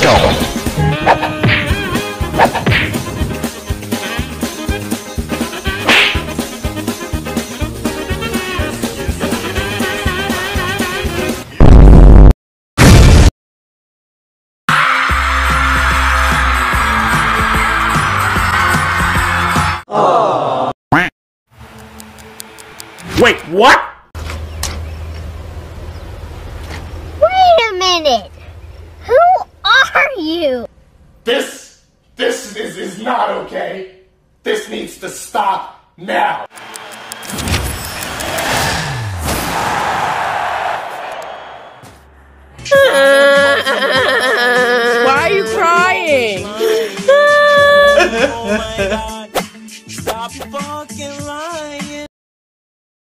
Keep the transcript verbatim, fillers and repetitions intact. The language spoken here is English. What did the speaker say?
Let's go. Wait, what? Wait a minute! Who are you? This, this is, is not okay. This needs to stop now. Why are you crying? Oh my God.